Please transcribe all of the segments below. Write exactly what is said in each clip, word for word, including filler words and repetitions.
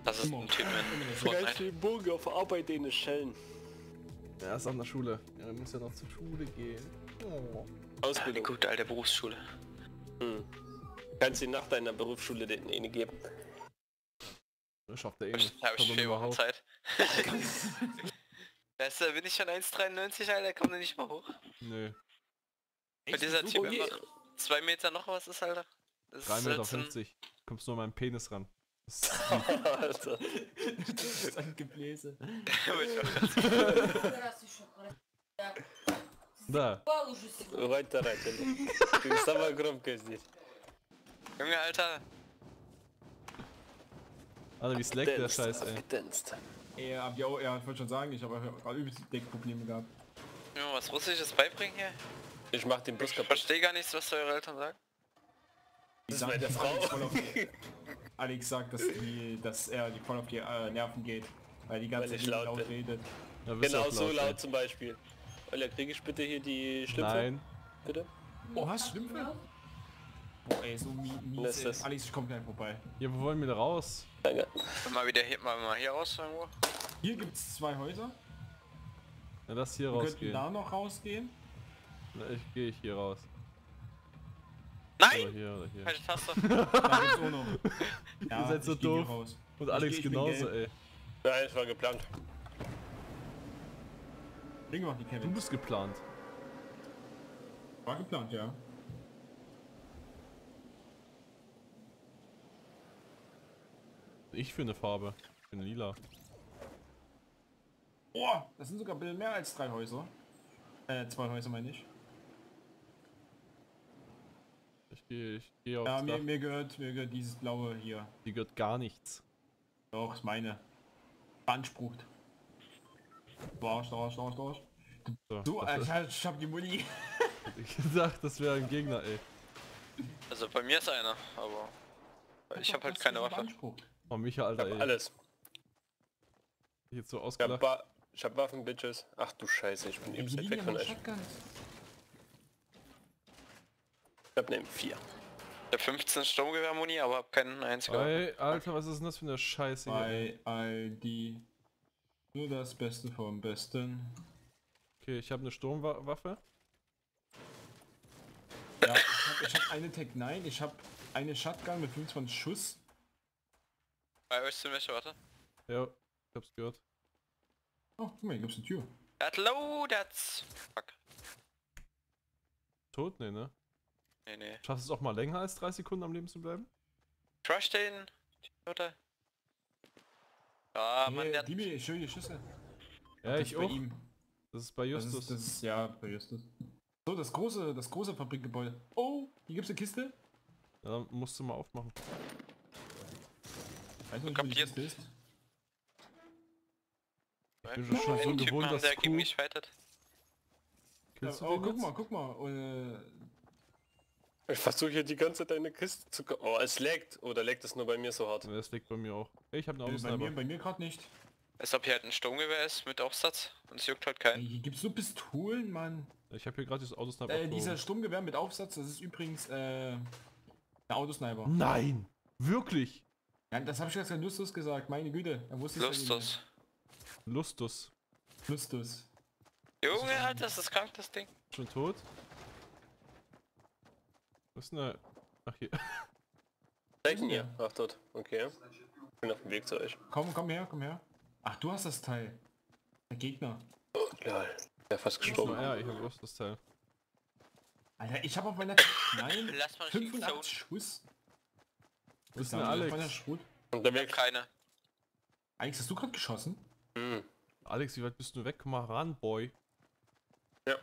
Das ist ein Typ in Fortnite. den Bogen auf Arbeit in Schellen. Er ist an der Schule. Ja, er muss ja noch zur Schule gehen. Oh. Die Ausbildung. gute alte Berufsschule. Hm. Kannst du nach deiner Berufsschule den eine geben? Das schafft er eh nicht. Da hab ich Kommt vier er Wochen überhaupt. Zeit. Weißt du, bin ich schon eins Komma dreiundneunzig, Alter, komm da nicht mal hoch. Nö. Bei dieser so Typ hoch? einfach zwei Meter noch was ist, Alter. Das drei ist Meter jetzt ein- fünfzig. Kommst nur an meinen Penis ran. Das ist Alter. Das ist ein Gebläse. da. Weiter rein. Ты самая громкая здесь. Junge, Alter. Alter, wie slackt der Scheiß, ey. Gedanzt. Ja, hab ich auch, ja, ich wollte schon sagen, ich habe gerade übelst Deckprobleme gehabt. Junge, was Russisches beibringen hier? Ich mach den Bus Ich kaputt. verstehe gar nichts, was eure Eltern sagen. Die Das ist sagen, meine dass Frau. Alex voll auf die- Alex sagt, dass, die, dass er die voll auf die äh, Nerven geht, weil die ganze Weil ich Zeit laut laut bin. redet. Ja, bist Genau auch so ey. laut zum Beispiel. Alter, krieg ich bitte hier die Schlüpfer? Nein. Bitte? Oh, hast du Schlümpfe? Boah, ey, so mi Was mies, ist ey. das? Alex, ich komm gleich vorbei. Ja, wo wollen wir da raus? Danke. Mal wieder hier, mal, mal hier raus irgendwo. Hier gibt's zwei Häuser. Ja, das hier Wir könnten rausgehen. da noch rausgehen. Na, ich gehe ich hier raus. Nein! Oder hier oder hier. Falsche Taste. Da gibt's auch noch. Ja, Ihr seid so ich geh hier doof. raus. Und Ich Alex geh- ich bin genauso, gelb. ey. Nein, es war geplant. Ding gemacht, die Du Kevin. bist geplant. War geplant, ja. Ich für eine Farbe. Ich bin lila. Oh, das sind sogar ein bisschen mehr als drei Häuser. Äh, zwei Häuser meine ich. Ich gehe ich gehe aufs Ja, mir, Dach. mir gehört, mir gehört dieses blaue hier. Die gehört gar nichts. Doch, ist meine. Beansprucht. Arsch, Arsch, Arsch, Arsch. So, Du, das äh, ist- ich, hab- ich hab die Muni. ich gedacht, das wäre ein Gegner, ey. Also bei mir ist einer, aber ich habe halt keine Waffe. Beansprucht. Oh, Micha, Ich Alter, hab ey. alles. Jetzt so Ich hab, ausgelacht. Ba ich hab Waffen, Bitches. Ach du Scheiße, ich bin Die übelst weit liegen weg ja von mit euch. Shotguns. Ich hab ne M vier. Ich hab fünfzehn Sturmgewehr-Muni, aber hab keinen einzigen. Ey, Alter, was ist denn das für eine Scheiße hier? Bei Aldi. Nur das Beste vom Besten. Okay, ich habe eine Sturmwaffe. Ja, ich hab, ich hab eine Tech neun, ich hab eine Shotgun mit fünfundzwanzig Schuss. Bei euch sind welche, warte. Ja, ich hab's gehört. Oh, guck mal, hier gibt's eine Tür. Hello, that's... Fuck. Tot? Nee, ne? Nee, nee. Schaffst du es auch mal länger als drei Sekunden am Leben zu bleiben? Crush den, oder? Ja, Mann, Hey, der hat... Dimi, schön die Schüsse. Ja, Das ich ist bei auch. ihm. Das ist bei Das Justus. ist, das ist, ja, bei Justus. So, das große, das große Fabrikgebäude. Oh, hier gibt's eine Kiste. Ja, dann musst du mal aufmachen. Weiß noch nicht, wo die Kapiert. Kiste ist. Ich bin schon, schon so Einen Typen gewohnt, haben dass der gegen Q... mich fightet. Killst du oh, den guck jetzt? mal, guck mal. Äh, Ich versuche hier die ganze Zeit eine Kiste zu... ko- Oh, es laggt. Oder laggt es nur bei mir so hart? Ja, das liegt bei mir auch. Ey, ich habe eine bei mir, Autosniper. bei mir gerade nicht. Als ob hier halt ein Sturmgewehr ist mit Aufsatz und es juckt halt Ey, keinen. hier gibt's so Pistolen, Mann. Ich habe hier gerade dieses Autosniper. Äh, abgehoben. dieser Sturmgewehr mit Aufsatz, das ist übrigens äh, ein Autosniper. Nein! Wirklich? Ja, das habe ich jetzt an Justus gesagt, meine Güte. Er wusste es ja Lustus. Lustus. nicht. Justus. Junge, Alter, das ist krank, das Ding. Schon tot? Was ist denn da? Ach hier. Zeichen hier. Ach dort. Okay. Ich bin auf dem Weg zu euch. Komm, komm her, komm her. Ach, du hast das Teil. Der Gegner. Oh, lol. Der fast Oh, gestorben. ja, ich habe bloß das Teil. Alter, ich habe auf meiner... Nein, Lass mal schießen, fünfundachtzig Schuss. Wo ist Da denn hab ich auf meiner Alex? Schrot. Und der Ich hab Weg. keine. Alex, hast du gerade geschossen? Hm. Alex, wie weit bist du weg? Komm mal ran, Boy. Ja.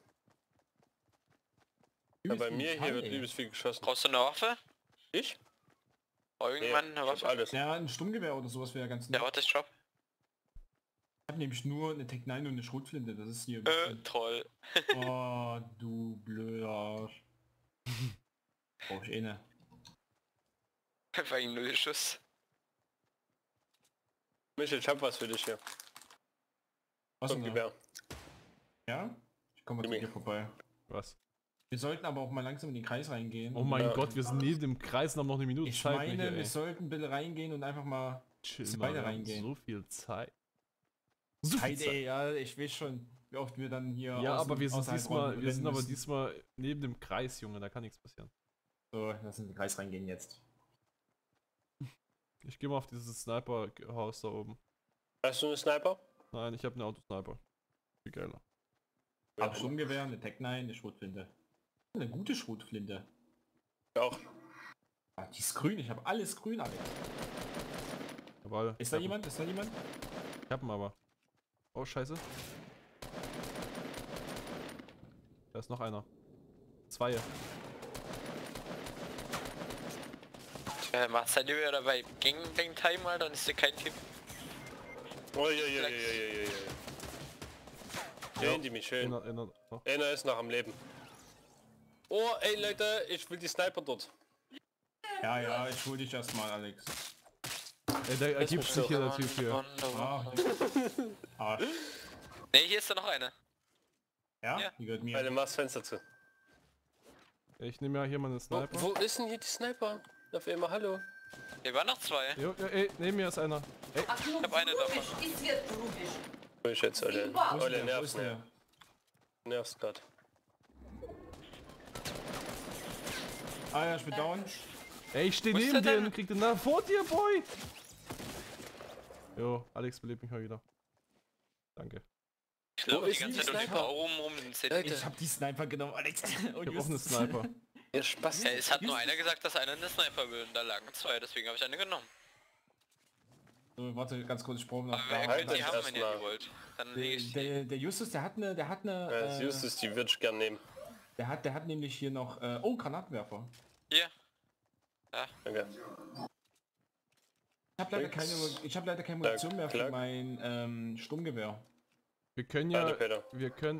Ja, Übelst bei viel mir hier Fall, wird ey. übelst viel geschossen. Brauchst du eine Waffe? Ich? Oh, Nee, irgendwann ich eine hab Waffe? alles. Ja, ein Sturmgewehr oder sowas wäre ganz nett. Ja, warte, ich drop. Ich habe nämlich nur eine Tech neun und eine Schrotflinte. Das ist hier... Äh, toll. Oh, du blöder Arsch. Brauch ich eh ne. Einfach ein null Schuss. Michel, ich hab was für dich hier. Was Zum denn da? Gewehr. Ja? Ich komme mal zu Jimmy. dir vorbei. Was? Wir sollten aber auch mal langsam in den Kreis reingehen. Oh mein Ja. Gott, wir sind neben dem Kreis und haben noch eine Minute Ich Zeit. meine, Michael, wir ey. sollten bitte reingehen und einfach mal Chill Dass wir mal, beide wir haben reingehen. so viel Zeit. So viel Hey, Zeit. ey, ja, ich weiß schon, wie oft wir dann hier Ja, außen- aber wir sind außerhalb diesmal, rennen wir sind aber müssen. diesmal neben dem Kreis, Junge, da kann nichts passieren. So, lass uns in den Kreis reingehen jetzt. Ich gehe mal auf dieses Sniper-Haus da oben. Hast du einen Sniper? Nein, ich habe einen Autosniper. Viel geiler. Hab Sturmgewehr, eine Tech neun, eine Schrotflinte. Eine gute Schrotflinte. Auch. Ah, die ist grün, ich habe alles grün, Alex. Jawohl. Ist da ich hab- jemand? Ist da jemand? Ich hab ihn aber. Oh, scheiße. Da ist noch einer. Zwei. Äh, macht seid ihr wieder dabei Gangbang Time, Alter, dann ist hier kein Typ. Oh, ja, ja, ja, ja, ja, ja. Schön, die mich schön. Einer, einer, noch. Einer ist noch am Leben. Oh, ey Leute, ich will die Sniper dort. Ja, ja, ich hol dich erstmal, Alex. Ey, der Lass ergibt mich sich hier, der Wonder, Typ hier. Wonder, Ah, Wonder. Arsch. Ne, hier ist da noch eine. Ja? Ja. Die gehört mir. Alter, mach's Fenster zu. Ich nehme ja hier mal einen Wo, Sniper. wo ist denn hier die Sniper? Auf einmal, hallo. Hier waren noch zwei. Jo, ja, ey, neben mir ist einer. Ey, А ну, hab eine davon. врубишь и свет врубишь. Wo ich jetzt, Alter. Wo ist Olle, Wo nervst, ist ne? der? Nervst grad. Ah ja, ich bin down. ey, ich steh Wo ist neben der dir denn? und krieg den nach vor dir, Boy! Jo, Alex belebt mich mal wieder. Danke. Ich laufe die ist ganze die Zeit um den Sniper? Baum rum, den Z. Leute. Ich hab die Sniper genommen, Alex. Und Ich hab auch einen Justus. Sniper. Ihr Spaß. Ja, es hat nur einer gesagt, dass einer eine Sniper will und da lagen zwei, deswegen habe ich eine genommen. So, warte, ganz kurz, ich brauche noch. Aber wer halt könnt die das haben, wenn ihr erstmal. die wollt. Dann lege Der, ich die. der, der Justus, der hat eine, der hat eine, Ja, das äh, Justus, die würde ich gern nehmen. der hat, der hat nämlich hier noch, äh, oh, Granatenwerfer. Hier. Danke. Ich habe leider keine, Nix. ich habe leider keine Munition mehr für Klack. mein ähm, Sturmgewehr. Wir können Warte, ja, Peter. wir können...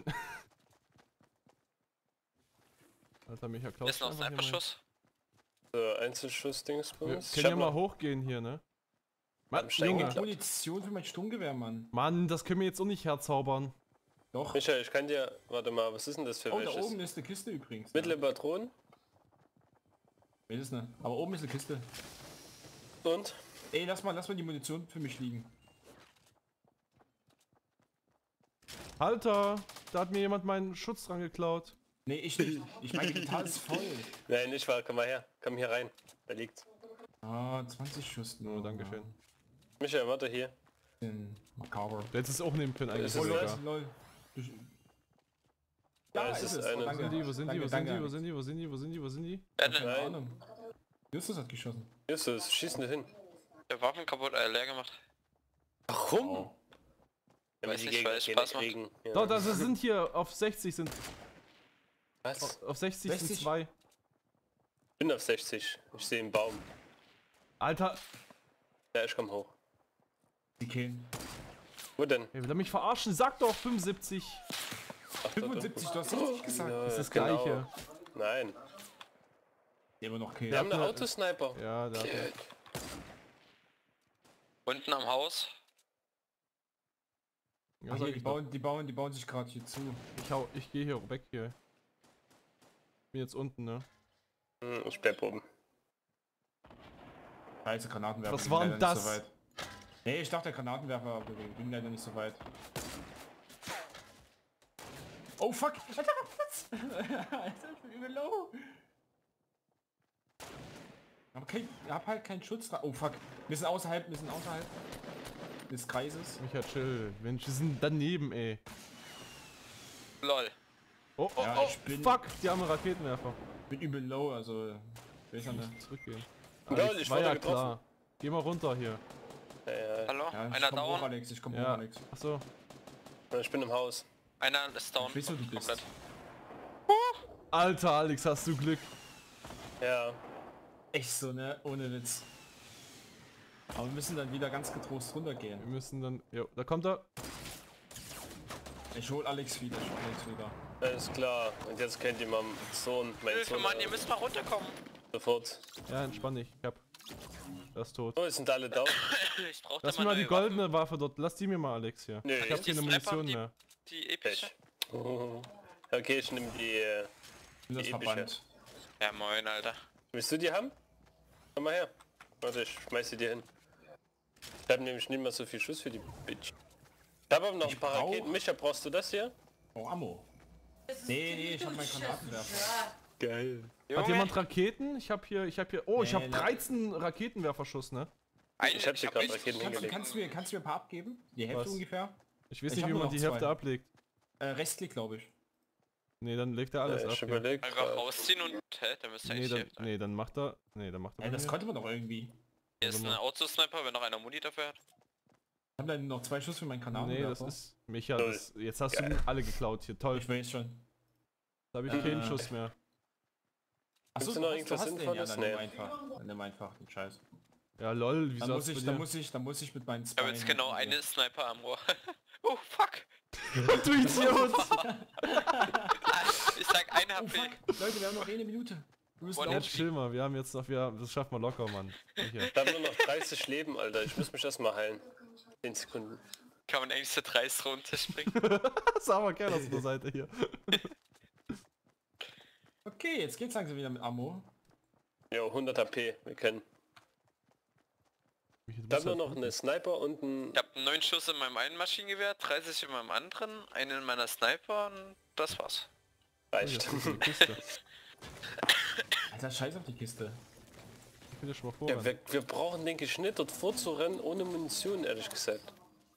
Alter, Micha Klaus. Ist noch ein Sniper-Schuss. So, Einzelschuss-Dings bei Wir uns. können ja mal hochgehen hier, ne? Mann, Am Stein Junge. geklappt. Munition für mein Sturmgewehr, Mann. Mann, das können wir jetzt auch nicht herzaubern. Doch. Michael, ich kann dir... Warte mal, was ist denn das für Oh, da welches? oben ist eine Kiste übrigens. Mittlere Patronen Weiß es nicht. Aber oben ist eine Kiste. und... Ey, lass mal, lass mal die Munition für mich liegen. Alter, da hat mir jemand meinen Schutz dran geklaut. Nee, ich nicht. Ich meine, die Gitarre ist voll. Nein, nicht wahr, komm mal her. Komm hier rein. Da liegt's. Ah, zwanzig Schuss nur. Oh, dankeschön. Michael, warte hier. Bisschen makaber. Du hättest es auch nehmen können eigentlich. Ist es Oh, das? Leute, sogar. lol. Du- Da Ja, ist ist es es. eine. Oh, Wo danke. sind die, wo sind die, Danke, wo sind danke, die, wo Alex. sind die, wo sind die, wo sind die, wo sind die? Wer denn? Keine Nein. Ahnung. Justus hat geschossen. Justus, schieß nicht hin. Der Waffen kaputt, äh, leer gemacht. Warum? Oh. Wenn wir Weiß die nicht, Gegner weil es Gegner Spaß macht. kriegen. Ja. Doch, das sind hier auf sechzig sind, Was? auf sechzig sind sechzig? zwei. Ich bin auf sechzig. Ich sehe einen Baum. Alter, Ja, ich komm hoch. Die killen. Wo denn? ey, will er mich verarschen? Sag doch fünfundsiebzig. Ach, dort fünfundsiebzig, du hast richtig gesagt. Ja, Das ist das genau. Gleiche. Nein. Immer noch Wir killen. haben eine ne- Autosniper. Ja, der hat... Unten am Haus. Ja, Ach, sag hier, die, ich, doch. bauen, die, bauen, die bauen sich gerade hier zu. ich hau, ich gehe hier weg hier. Bin jetzt unten, ne? Hm, ich bleib oben. Scheiße, Granatenwerfer. Was wir sind war denn leider nicht das? So weit. Nee, ich dachte Granatenwerfer, aber wir sind leider nicht so weit. Oh fuck! Alter, was? Alter, ich bin übel low. Aber kein, ich hab halt keinen Schutz dran. Oh fuck. Wir sind außerhalb, wir sind außerhalb des Kreises. Micha, chill. Mensch, wir sind daneben, ey. Lol. Oh, oh, Ja, oh, ich bin- fuck, die haben einen Raketenwerfer. Ich bin übel low, also... Ich weiß ja nicht. Zurückgehen. Ja, Alex, ich war wurde ja getroffen. klar. Geh mal runter hier. Ja, ja. Hallo? Ja, ich Einer komm hoch, down. Alex, ich komm hoch, Ja, Alex. achso. Ich bin im Haus. Einer ist down. Ich weiß, wo du bist. Komplett. Alter, Alex, hast du Glück. Ja. Echt so, ne? Ohne Witz. Aber wir müssen dann wieder ganz getrost runtergehen. Wir müssen dann... Jo, da kommt er. Ich hol Alex wieder, ich hol Alex wieder. Alles klar. Und jetzt kennt ihr meinen Sohn, mein Hilfe, Sohn, Mann, äh, ihr müsst mal runterkommen. sofort. Ja, entspann dich. Ich hab... Das ist tot. Oh, es sind alle down. Ich brauch Lass da mir mal neue die goldene Waffe dort. Lass die mir mal, Alex, hier. Nö, Ich hab Die keine Sniper, Munition die- mehr. Waffen. Die epische. Pech. Okay, ich nehme die... Äh, Ich bin das Die epische. Verband. Ja, moin, Alter. willst du die haben? Komm mal her. Warte, ich schmeiß sie dir hin. Ich hab nämlich nicht mehr so viel Schuss für die Bitch. Ich hab aber noch ein paar brauch- Raketen. Micha, brauchst du das hier? Oh, Ammo. Nee, nee, ich hab meinen Granatenwerfer. Geil. Hat Junge, jemand Raketen? Ich hab hier, ich hab hier. Oh, ich Nee, hab ne. dreizehn Raketenwerferschuss, ne? ein, Ich hab dir gerade echt- Raketen Kannst, du- hingelegt. kannst, du mir, kannst du mir ein paar abgeben? Die Hälfte Was? ungefähr? Ich weiß Ich nicht, hab wie nur man noch die Hälfte zwei. ablegt. Äh, Restklick, glaube ich. Nee, dann legt er alles Äh, ab. ich hier. überleg. Einfach grad. rausziehen und... Hä, da müsste Nee, eigentlich dann, helfen. nee, dann macht er. Nee, dann macht er. Ja, bei das mir. konnte man doch irgendwie. Hier ist ein Autosniper, wenn noch einer Muni dafür hat. Ich hab dann noch zwei Schuss für meinen Nee, Granatenwerfer. das ist. Micha, das, jetzt hast du alle geklaut hier. Toll. Ich weiß schon. Da habe ich Äh, keinen Schuss mehr. Achso, Gibt's noch irgendwas Sinnvolles? Dann nimm Nee. einfach. Dann nimm einfach den Scheiß. Ja, lol, wieso Dann muss hast du ich, bei dann dir- muss ich, dann muss ich mit meinen Ich habe jetzt genau eine Sniper am Rohr. Oh, fuck. Du Idiot! Ich sag ein H Oh P. fuck, Leute, wir haben noch eine Minute. Wir müssen One Jetzt auf. chill mal, wir haben jetzt noch, wir, das schaffen wir locker, Mann. Micha. Ich hab nur noch dreißig Leben, Alter. Ich muss mich erstmal heilen. zehn Sekunden. Kann man eigentlich so dreist runterspringen? Das ist aber geil aus der Seite hier. Okay, jetzt geht's langsam wieder mit Ammo. Jo, hundert H P. Wir können. Micha, du Ich bist hab nur halt noch eine Sniper und ein... Ich habe neun Schuss in meinem einen Maschinengewehr, dreißig in meinem anderen, einen in meiner Sniper und das war's. Reicht. Das ist eine Kiste. Alter, scheiß auf die Kiste. Ich will dir schon mal Ja, voran. wir, wir brauchen, denke ich, nicht dort vorzurennen ohne Munition, ehrlich gesagt.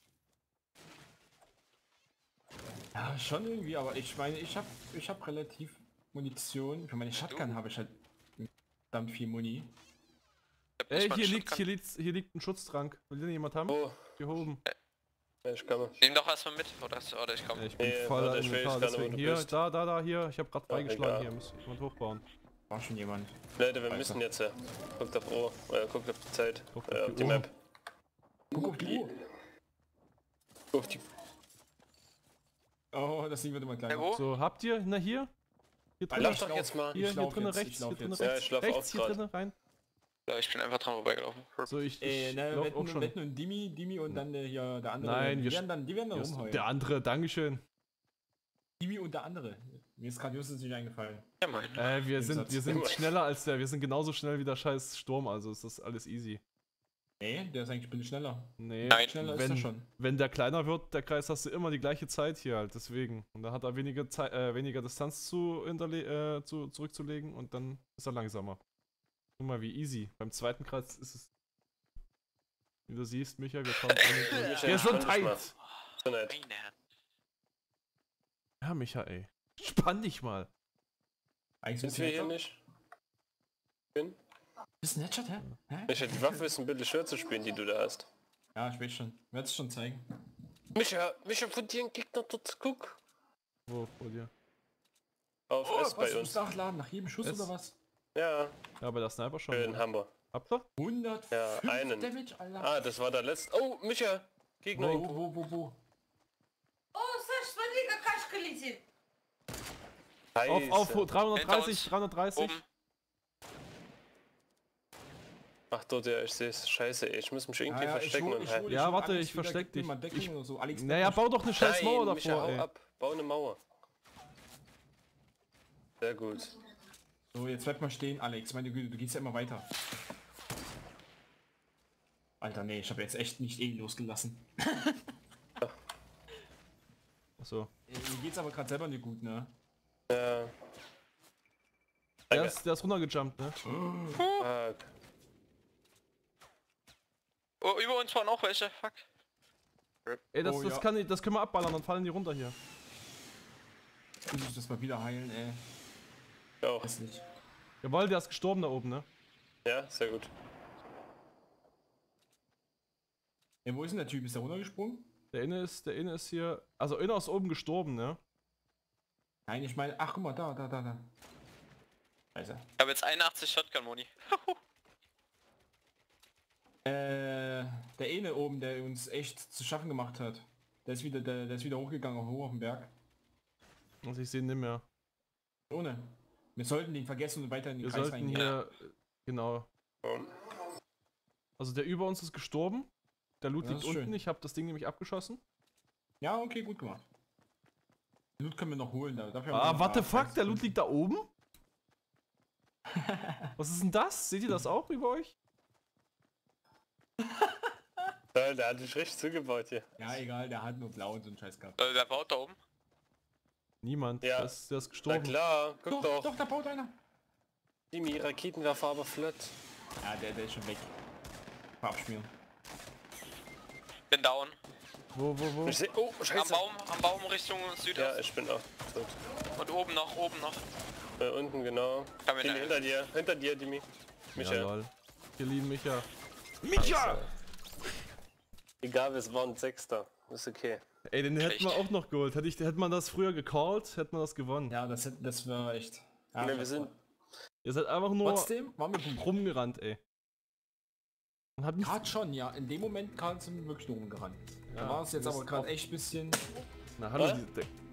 Ja, schon irgendwie, aber ich meine, ich hab, ich hab relativ Munition. Für meine Shotgun habe ich halt verdammt viel Muni. Ich hab Ey, nicht mal hier einen liegt, Shotgun. hier liegt, hier liegt ein Schutztrank. Will den jemand haben? Oh, Hier oben. ja, ich kann mal. Nehm doch erstmal mit, oder, oder ich komm. Ja, ich bin Nee, voll warte, in ich weiß Gefahr, gar nicht, wo deswegen du hier, bist. da, da, da, hier. Ich habe gerade freigeschlagen, egal. hier muss jemand hochbauen. War schon jemand. Leute, wir Weiter. müssen jetzt. Äh, guckt auf Uhr, äh, guckt auf die Zeit, Guckt äh, auf auf die die Uhr. Map. Guck auf die Uhr. Guck auf die... Oh, das Ding wird immer kleiner. Ja, wo? So, habt ihr? Na hier? Hier Alter, drinnen? Lauf doch jetzt mal. Hier, Ich hier lauf drinnen jetzt, ich rechts, lauf hier drinnen jetzt. Ja, rechts. ich lauf rechts, auch hier grad. drinnen rein. Ja, ich bin einfach dran vorbeigelaufen. So, ich, ich Äh, ne, lauf Wetten, auch schon. Wetten und Dimi, Dimi und dann äh, hier der andere. Nein, die wir werden dann, die werden dann Just, rumheulen. der andere, Dankeschön. Dimi und der andere. Mir ist gerade Justus nicht eingefallen. Ja, mein. Äh, wir Den sind, Satz. wir sind schneller als der, wir sind genauso schnell wie der scheiß Sturm, also ist das alles easy. Nee, der ist eigentlich ein bisschen schneller. Nee, Nein. Schneller ist er wenn, schon. wenn der kleiner wird, der Kreis, hast du immer die gleiche Zeit hier halt, deswegen. Und dann hat er weniger Zeit, äh, weniger Distanz zu, hinterle äh, zu zurückzulegen und dann ist er langsamer. Guck mal, wie easy. Beim zweiten Kreis ist es. Wie du siehst, Micha, wir kommen alle. Micha, Gesundheit! entspann dich So nett. Meine. Ja, Micha, ey. Spann dich mal. Eigentlich Sind wir hier nicht? Bin? Bist du Headshot, hä? hä? Micha, die Waffe ist ein bisschen schwer zu spielen, die du da hast. Ja, ich weiß schon. Werde es schon zeigen. Micha, Micha, von dir ein Gegner dort, guck. Wo, vor dir? Auf Oh, S was, bei du uns. musst nachladen, nach jedem Schuss S. oder was? Ja, Ja, bei der Sniper schon. in Hamburg. Habt ihr? hundertfünf Ja, einen. Damage, Alter. Ah, das war der letzte. Oh, Micha! Gegner. Wo, wo, wo, wo? О, Саш, смотри, как кашка летит. Auf, auf Scheiße. dreihundertdreißig, Hinter uns. dreihundertdreißig. Oben. Ach dort, ja, ich seh's. Scheiße, ey. Ich muss mich irgendwie Ja, ja, ich verstecken hol- und ich halten. hol- Ja, hol warte, Alex ich wieder, versteck gib mir dich. mal Deckung Ich- oder so. Alex, Naja, bau doch eine scheiß Mauer Nein, Micha, davor, hau ey. ab. Bau eine Mauer. Sehr gut. So, jetzt bleib mal stehen, Alex. Meine Güte, du gehst ja immer weiter. Alter, nee, ich habe jetzt echt nicht eh losgelassen. Achso. Äh, Mir geht's aber gerade selber nicht gut, ne? Ja. Der Danke. ist, der ist runtergejumpt, ne? Fuck. Oh, über uns waren auch welche. Fuck. Ey, das, Oh, das, ja. kann ich, das können wir abballern, dann fallen die runter hier. Ich muss das mal wieder heilen, ey. Ich auch. Weiß nicht. Jawohl, der ist gestorben da oben, ne? Ja, sehr gut. Ey, wo ist denn der Typ? Ist der runtergesprungen? Der inne ist, der inne ist hier. Also inner ist oben gestorben, ne? Nein, ich meine, ach guck mal, da, da, da, da. Also. Ich habe jetzt einundachtzig Shotgun-Moni. Äh, der eine oben, der uns echt zu schaffen gemacht hat. Der ist wieder, der, der ist wieder hochgegangen, hoch auf den Berg. Also ich sehe ihn nicht mehr. Ohne. Wir sollten den vergessen und weiter in den Wir Kreis sollten reingehen. hier. äh, Genau. Um, Also der über uns ist gestorben. Der Loot Ja, liegt das ist unten. schön. Ich habe das Ding nämlich abgeschossen. Ja, okay, gut gemacht. Den Loot können wir noch holen. Da. Dafür haben wir Ah, noch what the ein paar fuck? Der Loot liegt da oben? Was ist denn das? Seht ihr das auch über euch? Ja, der hat dich richtig zugebaut hier. Ja, egal, der hat nur blau und so einen Scheiß gehabt. Äh, der baut da oben. Niemand. Ja. Der ist, der ist Na gestorben. klar, guck Doch, doch. doch, da baut einer. Dimi, Raketenwerfer aber flott. Ja, der, der ist schon weg. Mal abschmieren. Bin down. Wo, wo, wo? Ich seh, oh, Am scheiße. Baum, am Baum Richtung Südost. Ja, ich bin auch tot. Und oben noch, oben noch. Äh, unten, genau. Kann mir Dimi, da- hinter dir, hinter dir, Dimi. Ja, Michael. lol. Wir lieben Micha. Micha! Egal, es war ein Sechster. Ist okay. Ey, den hätten wir Echt? auch noch geholt. Hätte, ich, hätte man das früher gecallt, hätte man das gewonnen. Ja, das, das war echt. Ja, Ne, wir das sind. war- Ihr seid einfach nur Trotzdem waren wir gut. rumgerannt, ey. Und hat mich, Gerade schon, ja. In dem Moment gerade sind wir wirklich nur rumgerannt. Ja, Da war es jetzt das aber gerade echt bisschen. na hallo, Was? die, der,